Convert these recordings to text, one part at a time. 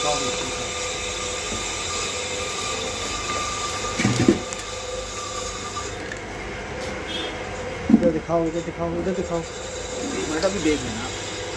इधर दिखाओ, इधर दिखाओ, इधर दिखाओ। बेटा भी देख लेना।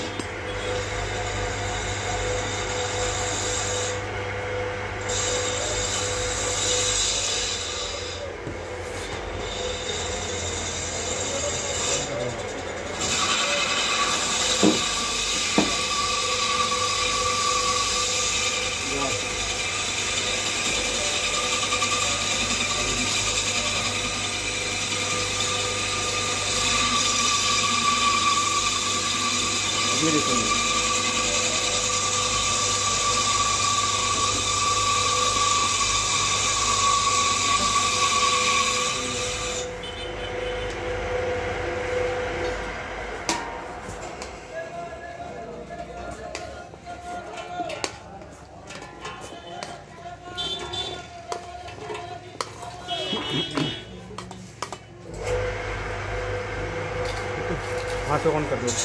ये देखो, हाथ से ऑन कर दो।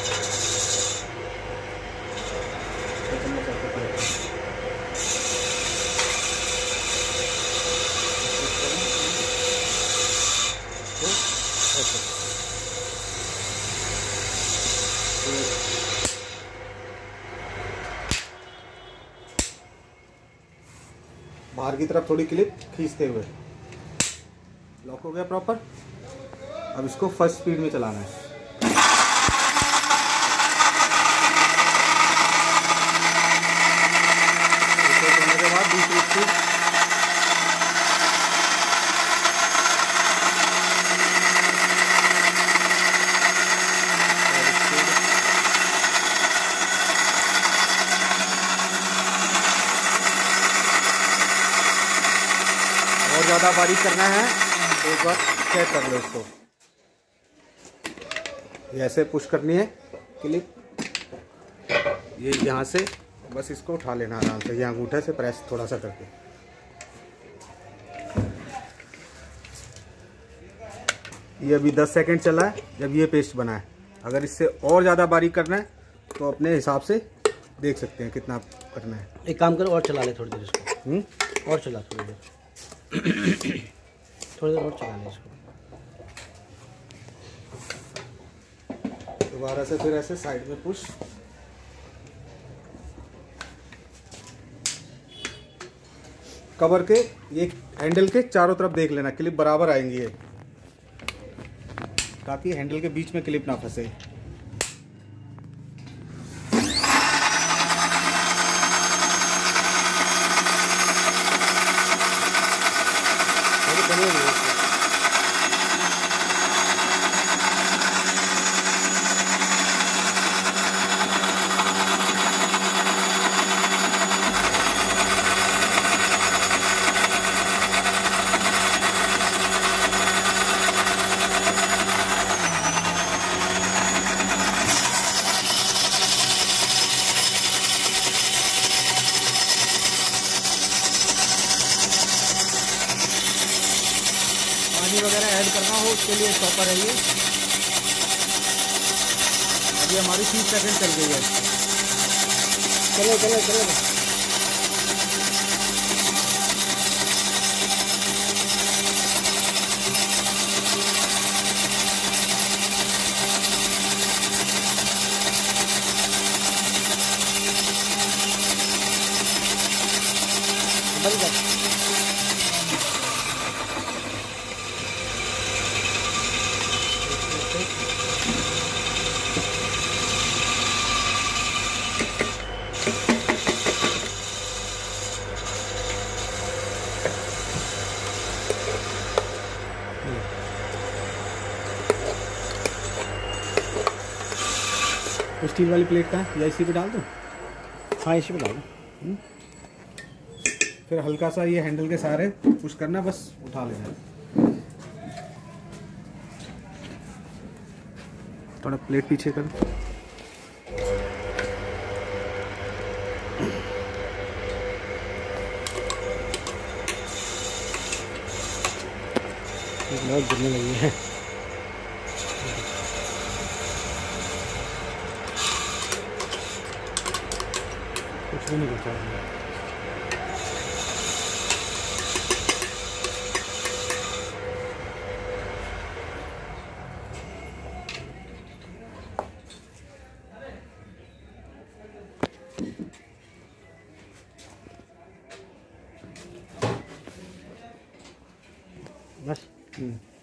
बाहर की तरफ थोड़ी क्लिप खींचते हुए लॉक हो गया प्रॉपर। अब इसको फर्स्ट स्पीड में चलाना है। करने के बाद दूसरी स्पीड। और ज़्यादा बारीक करना है तो एक बार चेक कर लो इसको। ये ऐसे पुश करनी है क्लिप, ये यहाँ से बस इसको उठा लेना आराम से, ये अंगूठे से प्रेस थोड़ा सा करके। ये अभी 10 सेकंड चला है जब ये पेस्ट बना है। अगर इससे और ज़्यादा बारीक करना है तो अपने हिसाब से देख सकते हैं कितना करना है। एक काम करो और चला ले थोड़ी देर इसको। और चला थोड़ी देर थोड़ी देर और चला ले इसको। दोबारा से फिर ऐसे साइड में पुश। कवर के ये हैंडल के चारों तरफ देख लेना, क्लिप बराबर आएंगी है ताकि हैंडल के बीच में क्लिप ना फंसे। पानी वगैरह ऐड करना हो उसके लिए चॉपर है ये। अभी हमारी 30 सेकंड चल गई है। चलो चलो चलो। स्टील वाली प्लेट का है या इसी पे डाल दूँ? हाँ इसी पे डाल दो। फिर हल्का सा ये हैंडल के सहारे पुश करना, बस उठा लेना। थोड़ा प्लेट पीछे कर। बहुत गिरने लगी है। ये नहीं बचा है। बस